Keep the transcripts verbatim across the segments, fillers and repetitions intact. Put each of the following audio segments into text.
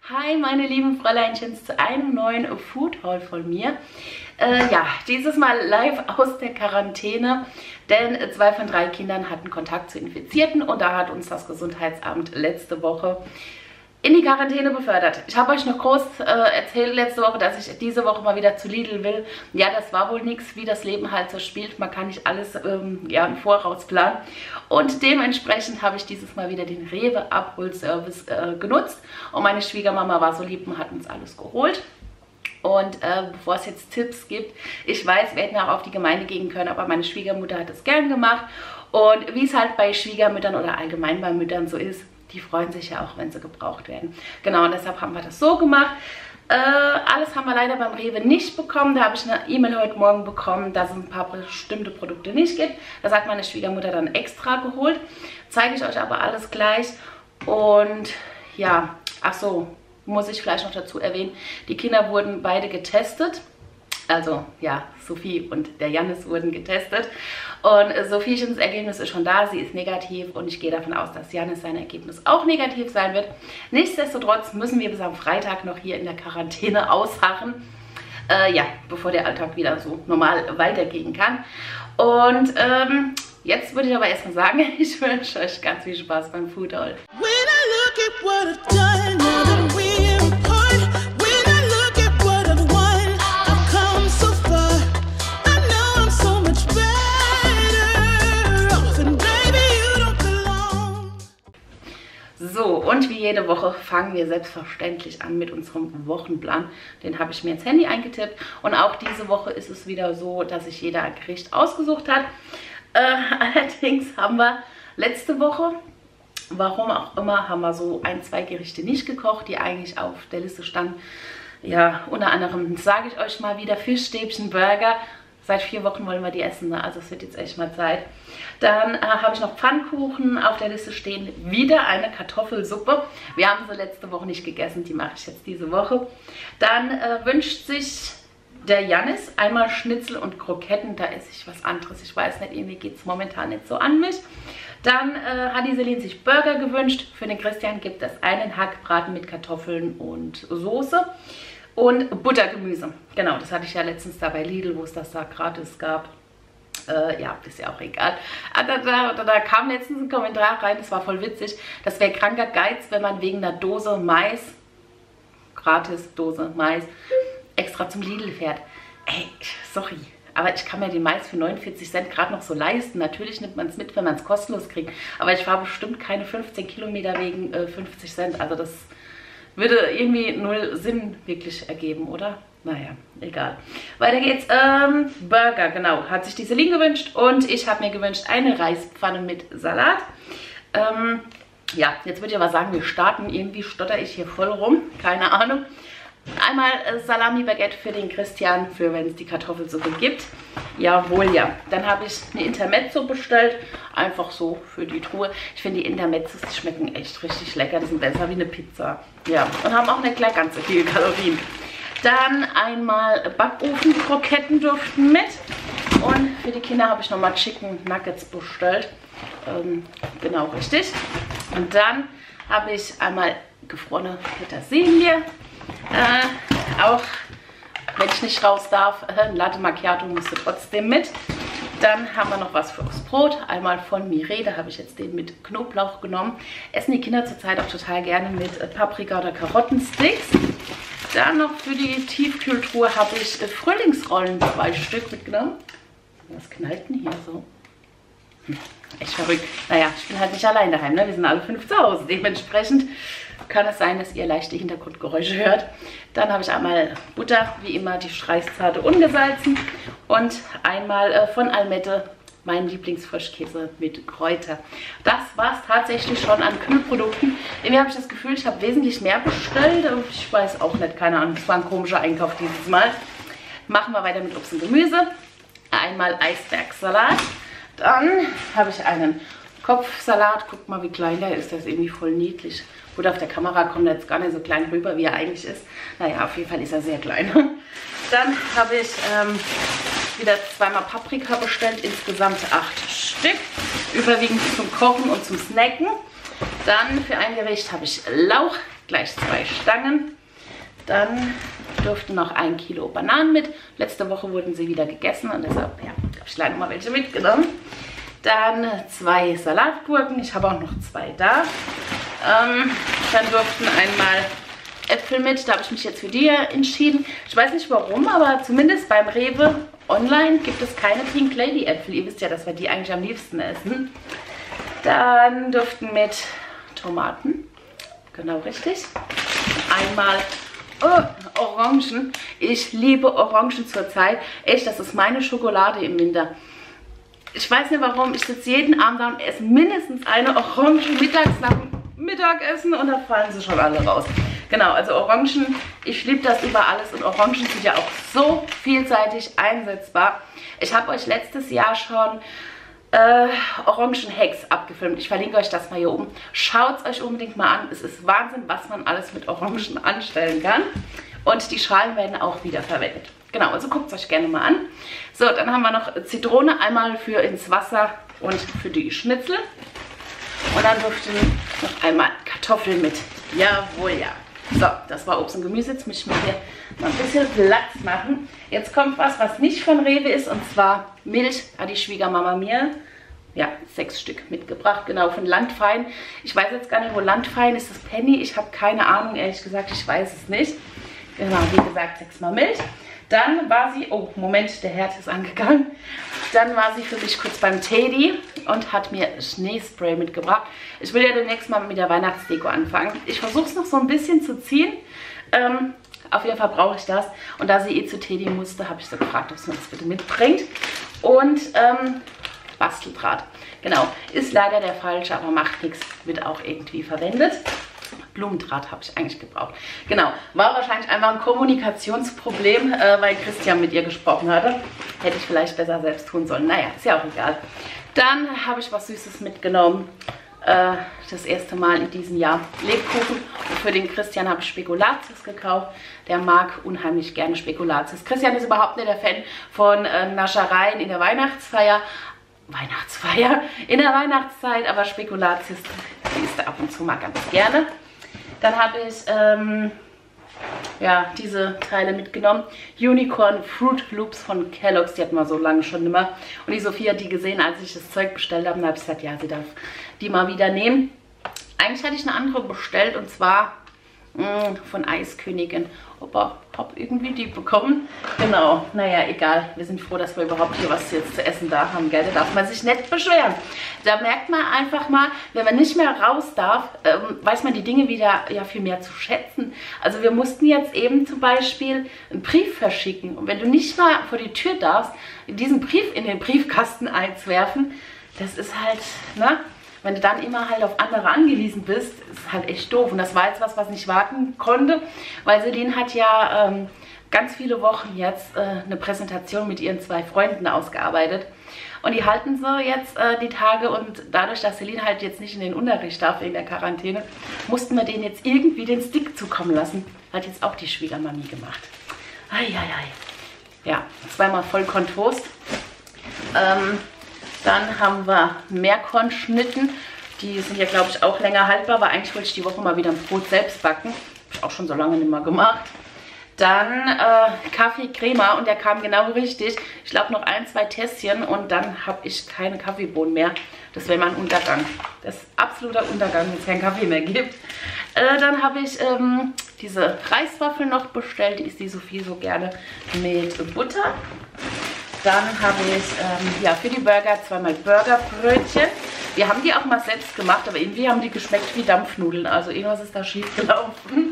Hi meine lieben Fräuleinchens zu einem neuen Food Haul von mir. Äh, ja, dieses Mal live aus der Quarantäne, denn zwei von drei Kindern hatten Kontakt zu Infizierten und da hat uns das Gesundheitsamt letzte Woche in die Quarantäne befördert. Ich habe euch noch groß äh, erzählt letzte Woche, dass ich diese Woche mal wieder zu Lidl will. Ja, das war wohl nichts, wie das Leben halt so spielt. Man kann nicht alles ähm, ja, im Voraus planen. Und dementsprechend habe ich dieses Mal wieder den Rewe-Abholservice äh, genutzt. Und meine Schwiegermama war so lieb und hat uns alles geholt. Und äh, bevor es jetzt Tipps gibt, ich weiß, wir hätten auch auf die Gemeinde gehen können, aber meine Schwiegermutter hat es gern gemacht. Und wie es halt bei Schwiegermüttern oder allgemein bei Müttern so ist, die freuen sich ja auch, wenn sie gebraucht werden. Genau, und deshalb haben wir das so gemacht. Äh, alles haben wir leider beim Rewe nicht bekommen. Da habe ich eine E-Mail heute Morgen bekommen, dass es ein paar bestimmte Produkte nicht gibt. Das hat meine Schwiegermutter dann extra geholt. Zeige ich euch aber alles gleich. Und ja, ach so, muss ich vielleicht noch dazu erwähnen, die Kinder wurden beide getestet. Also ja, Sophie und der Jannis wurden getestet. Und Sophiens Ergebnis ist schon da, sie ist negativ und ich gehe davon aus, dass Jannis sein Ergebnis auch negativ sein wird. Nichtsdestotrotz müssen wir bis am Freitag noch hier in der Quarantäne ausharren, äh, ja, bevor der Alltag wieder so normal weitergehen kann. Und ähm, jetzt würde ich aber erstmal sagen, ich wünsche euch ganz viel Spaß beim Food Haul. So, und wie jede Woche fangen wir selbstverständlich an mit unserem Wochenplan. Den habe ich mir ins Handy eingetippt. Und auch diese Woche ist es wieder so, dass sich jeder ein Gericht ausgesucht hat. Äh, allerdings haben wir letzte Woche, warum auch immer, haben wir so ein, zwei Gerichte nicht gekocht, die eigentlich auf der Liste standen. Ja, unter anderem sage ich euch mal wieder Fischstäbchen, Burger. Seit vier Wochen wollen wir die essen, ne? Also es wird jetzt echt mal Zeit. Dann äh, habe ich noch Pfannkuchen auf der Liste stehen. Wieder eine Kartoffelsuppe. Wir haben sie letzte Woche nicht gegessen, die mache ich jetzt diese Woche. Dann äh, wünscht sich der Jannis einmal Schnitzel und Kroketten. Da esse ich was anderes. Ich weiß nicht, irgendwie geht es momentan nicht so an mich. Dann äh, hat die Celine sich Burger gewünscht. Für den Christian gibt es einen Hackbraten mit Kartoffeln und Soße. Und Buttergemüse. Genau, das hatte ich ja letztens da bei Lidl, wo es das da gratis gab. Äh, ja, ist ja auch egal. Ah, da, da, da, da kam letztens ein Kommentar rein, das war voll witzig. Das wäre kranker Geiz, wenn man wegen einer Dose Mais, gratis Dose Mais, extra zum Lidl fährt. Ey, sorry. Aber ich kann mir den Mais für neunundvierzig Cent gerade noch so leisten. Natürlich nimmt man es mit, wenn man es kostenlos kriegt. Aber ich fahre bestimmt keine fünfzehn Kilometer wegen äh, fünfzig Cent. Also das würde irgendwie null Sinn wirklich ergeben, oder? Naja, egal. Weiter geht's. Ähm, Burger, genau. Hat sich die Celine gewünscht und ich habe mir gewünscht eine Reispfanne mit Salat. Ähm, ja, jetzt würde ich aber sagen, wir starten. Irgendwie stotter ich hier voll rum. Keine Ahnung. Einmal äh, Salami-Baguette für den Christian, für wenn es die Kartoffelsuppe gibt. Jawohl, ja. Dann habe ich eine Intermezzo bestellt. Einfach so für die Truhe. Ich finde die Intermezzos, die schmecken echt richtig lecker. Die sind besser wie eine Pizza. Ja, und haben auch nicht gleich ganz so viele Kalorien. Dann einmal Backofen-Kroketten durften mit. Und für die Kinder habe ich nochmal Chicken Nuggets bestellt. Ähm, genau, richtig. Und dann habe ich einmal gefrorene Petersilie. Äh, auch wenn ich nicht raus darf, ein Latte Macchiato musste trotzdem mit. Dann haben wir noch was fürs Brot, einmal von Mire, da habe ich jetzt den mit Knoblauch genommen. Essen die Kinder zurzeit auch total gerne mit Paprika oder Karottensticks. Dann noch für die Tiefkühltruhe habe ich Frühlingsrollen, zwei Stück mitgenommen. Was knallt denn hier so? Hm, echt verrückt. Naja, ich bin halt nicht allein daheim, ne? Wir sind alle fünf zu Hause. Dementsprechend kann es sein, dass ihr leichte Hintergrundgeräusche hört. Dann habe ich einmal Butter, wie immer die Streichzarte ungesalzen. Und einmal äh, von Almette meinen Lieblingsfrischkäse mit Kräuter. Das war es tatsächlich schon an Kühlprodukten. Irgendwie habe ich das Gefühl, ich habe wesentlich mehr bestellt. Ich weiß auch nicht, keine Ahnung. Das war ein komischer Einkauf dieses Mal. Machen wir weiter mit Obst und Gemüse. Einmal Eisbergsalat. Dann habe ich einen Kopfsalat. Guckt mal, wie klein der ist. Der ist irgendwie voll niedlich. Gut, auf der Kamera kommt er jetzt gar nicht so klein rüber, wie er eigentlich ist. Naja, auf jeden Fall ist er sehr klein. Dann habe ich ähm, wieder zweimal Paprika bestellt, insgesamt acht Stück. Überwiegend zum Kochen und zum Snacken. Dann für ein Gericht habe ich Lauch gleich zwei Stangen. Dann durften noch ein Kilo Bananen mit. Letzte Woche wurden sie wieder gegessen und deshalb ja, habe ich leider mal welche mitgenommen. Dann zwei Salatgurken, ich habe auch noch zwei da. Ähm, dann durften einmal Äpfel mit, da habe ich mich jetzt für die entschieden. Ich weiß nicht warum, aber zumindest beim Rewe online gibt es keine Pink Lady Äpfel. Ihr wisst ja, dass wir die eigentlich am liebsten essen. Dann durften mit Tomaten, genau richtig. Einmal oh, Orangen. Ich liebe Orangen zurzeit. Echt, das ist meine Schokolade im Winter. Ich weiß nicht warum, ich sitze jeden Abend da und esse mindestens eine Orange mittags nach dem Mittagessen und da fallen sie schon alle raus. Genau, also Orangen, ich liebe das über alles und Orangen sind ja auch so vielseitig einsetzbar. Ich habe euch letztes Jahr schon äh, Orangen-Hacks abgefilmt. Ich verlinke euch das mal hier oben. Schaut es euch unbedingt mal an. Es ist Wahnsinn, was man alles mit Orangen anstellen kann. Und die Schalen werden auch wieder verwendet. Genau, also guckt es euch gerne mal an. So, dann haben wir noch Zitrone, einmal für ins Wasser und für die Schnitzel. Und dann durften noch einmal Kartoffeln mit. Jawohl, ja. So, das war Obst und Gemüse. Jetzt muss ich mir hier mal ein bisschen Platz machen. Jetzt kommt was, was nicht von Rewe ist, und zwar Milch. Hat die Schwiegermama mir, ja, sechs Stück mitgebracht. Genau, von Landfein. Ich weiß jetzt gar nicht, wo Landfein ist. Das Penny? Ich habe keine Ahnung, ehrlich gesagt. Ich weiß es nicht. Genau, wie gesagt, sechsmal Milch. Dann war sie, oh Moment, der Herd ist angegangen. Dann war sie für mich kurz beim Teddy und hat mir Schneespray mitgebracht. Ich will ja demnächst mal mit der Weihnachtsdeko anfangen. Ich versuche es noch so ein bisschen zu ziehen. Ähm, auf jeden Fall brauche ich das. Und da sie eh zu Teddy musste, habe ich sie gefragt, ob sie mir das bitte mitbringt. Und ähm, Basteldraht. Genau, ist leider der falsche, aber macht nichts. Wird auch irgendwie verwendet. Blumendraht habe ich eigentlich gebraucht. Genau, war wahrscheinlich einfach ein Kommunikationsproblem, äh, weil Christian mit ihr gesprochen hatte. Hätte ich vielleicht besser selbst tun sollen. Naja, ist ja auch egal. Dann habe ich was Süßes mitgenommen. Äh, das erste Mal in diesem Jahr Lebkuchen. Und für den Christian habe ich Spekulatius gekauft. Der mag unheimlich gerne Spekulatius. Christian ist überhaupt nicht der Fan von äh, Naschereien in der Weihnachtsfeier. Weihnachtsfeier in der Weihnachtszeit, aber Spekulatius, die isst er ab und zu mal ganz gerne. Dann habe ich ähm, ja, diese Teile mitgenommen. Unicorn Fruit Loops von Kellogg's, die hatten wir so lange schon nicht mehr. Und die Sophie hat die gesehen, als ich das Zeug bestellt habe. Und habe ich gesagt, ja, sie darf die mal wieder nehmen. Eigentlich hatte ich eine andere bestellt, und zwar mh, von Eiskönigin. Aber habe irgendwie die bekommen. Genau, naja, egal. Wir sind froh, dass wir überhaupt hier was jetzt zu essen da haben, gell? Da darf man sich nicht beschweren. Da merkt man einfach mal, wenn man nicht mehr raus darf, ähm, weiß man die Dinge wieder ja viel mehr zu schätzen. Also wir mussten jetzt eben zum Beispiel einen Brief verschicken. Und wenn du nicht mal vor die Tür darfst, diesen Brief in den Briefkasten einzuwerfen, das ist halt, ne? Wenn du dann immer halt auf andere angewiesen bist, ist halt echt doof. Und das war jetzt was, was nicht warten konnte, weil Celine hat ja ähm, ganz viele Wochen jetzt äh, eine Präsentation mit ihren zwei Freunden ausgearbeitet. Und die halten so jetzt äh, die Tage, und dadurch, dass Celine halt jetzt nicht in den Unterricht darf wegen der Quarantäne, mussten wir denen jetzt irgendwie den Stick zukommen lassen. Hat jetzt auch die Schwiegermami gemacht. Eieiei. Ja, zweimal Vollkorntoast. Ähm... Dann haben wir Meerkornschnitten. Die sind ja, glaube ich, auch länger haltbar. Aber eigentlich wollte ich die Woche mal wieder ein Brot selbst backen. Habe ich auch schon so lange nicht mehr gemacht. Dann äh, Kaffee-Crema, und der kam genau richtig. Ich glaube noch ein, zwei Tässchen und dann habe ich keine Kaffeebohnen mehr. Das wäre mein Untergang. Das ist absoluter Untergang, wenn es keinen Kaffee mehr gibt. Äh, dann habe ich ähm, diese Reiswaffeln noch bestellt. Die isst die Sophie so gerne mit Butter. Dann habe ich ähm, ja, für die Burger zweimal Burgerbrötchen. Wir haben die auch mal selbst gemacht, aber irgendwie haben die geschmeckt wie Dampfnudeln. Also irgendwas ist da schief gelaufen.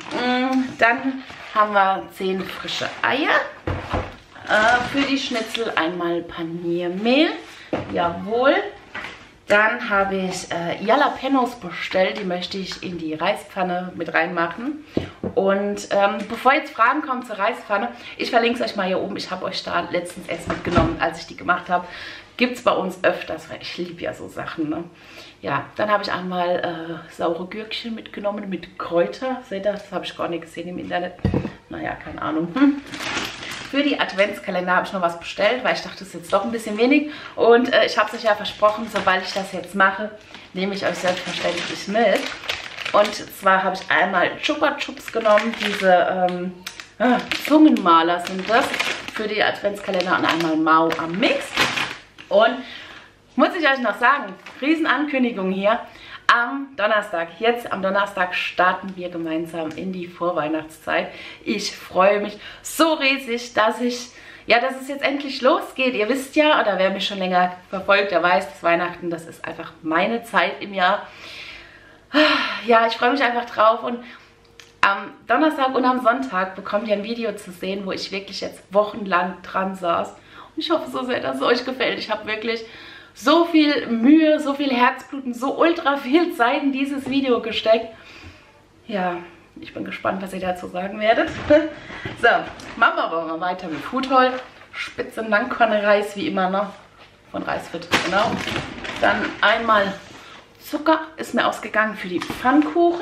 Dann haben wir zehn frische Eier. Äh, für die Schnitzel einmal Paniermehl. Jawohl. Dann habe ich äh, Jalapenos bestellt. Die möchte ich in die Reispfanne mit reinmachen. Und ähm, bevor jetzt Fragen kommen zur Reispfanne, ich verlinke es euch mal hier oben. Ich habe euch da letztens erst mitgenommen, als ich die gemacht habe. Gibt es bei uns öfters, weil ich liebe ja so Sachen. Ne? Ja, dann habe ich einmal äh, saure Gürkchen mitgenommen mit Kräuter. Seht ihr, das habe ich gar nicht gesehen im Internet. Naja, keine Ahnung. Hm. Für die Adventskalender habe ich noch was bestellt, weil ich dachte, das ist jetzt doch ein bisschen wenig. Und äh, ich habe es euch ja versprochen, sobald ich das jetzt mache, nehme ich euch selbstverständlich mit. Und zwar habe ich einmal Chupa Chups genommen, diese ähm, ah, Zungenmaler sind das, für die Adventskalender, und einmal Mau am Mix. Und muss ich euch noch sagen, Riesenankündigung hier, am Donnerstag, jetzt am Donnerstag starten wir gemeinsam in die Vorweihnachtszeit. Ich freue mich so riesig, dass ich, ja, dass es jetzt endlich losgeht. Ihr wisst ja, oder wer mich schon länger verfolgt, der weiß, dass Weihnachten, das ist einfach meine Zeit im Jahr. Ja, ich freue mich einfach drauf, und am Donnerstag und am Sonntag bekommt ihr ein Video zu sehen, wo ich wirklich jetzt wochenlang dran saß. Und ich hoffe so sehr, dass es euch gefällt. Ich habe wirklich so viel Mühe, so viel Herzblut und so ultra viel Zeit in dieses Video gesteckt. Ja, ich bin gespannt, was ihr dazu sagen werdet. So, machen wir aber mal weiter mit Food Haul. Spitzen Langkornreis, wie immer noch. Von Reisfit, genau. Dann einmal Zucker ist mir ausgegangen für die Pfannkuchen.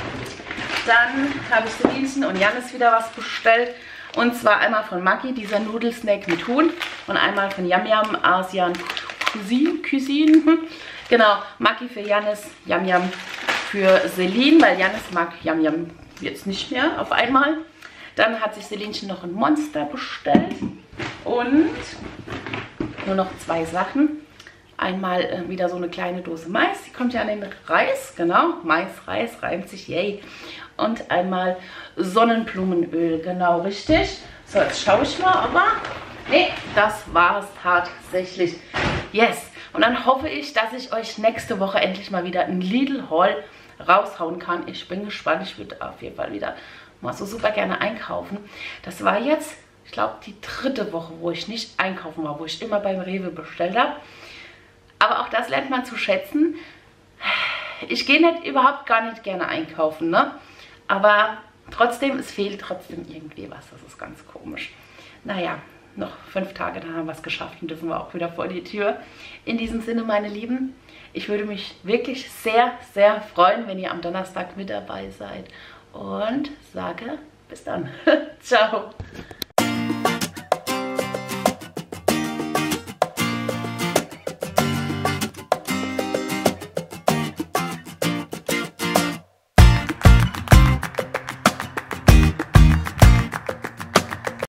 Dann habe ich Selinchen und Jannis wieder was bestellt. Und zwar einmal von Maggi, dieser Nudelsnack mit Huhn. Und einmal von Yum Yum Asian Cuisine. Cuisine. Genau, Maggi für Jannis, Yum Yum für Celine, weil Jannis mag Yum Yum jetzt nicht mehr auf einmal. Dann hat sich Selinchen noch ein Monster bestellt. Und nur noch zwei Sachen. Einmal äh, wieder so eine kleine Dose Mais. Die kommt ja an den Reis. Genau, Mais, Reis, reimt sich, yay. Und einmal Sonnenblumenöl. Genau, richtig. So, jetzt schaue ich mal, aber nee, das war es tatsächlich. Yes. Und dann hoffe ich, dass ich euch nächste Woche endlich mal wieder ein Lidl-Haul raushauen kann. Ich bin gespannt. Ich würde auf jeden Fall wieder mal so super gerne einkaufen. Das war jetzt, ich glaube, die dritte Woche, wo ich nicht einkaufen war, wo ich immer beim Rewe bestellt habe. Aber auch das lernt man zu schätzen. Ich gehe nicht, überhaupt gar nicht gerne einkaufen, ne? Aber trotzdem, es fehlt trotzdem irgendwie was. Das ist ganz komisch. Naja, noch fünf Tage, dann haben wir es geschafft und dürfen wir auch wieder vor die Tür. In diesem Sinne, meine Lieben, ich würde mich wirklich sehr, sehr freuen, wenn ihr am Donnerstag mit dabei seid. Und sage bis dann. Ciao.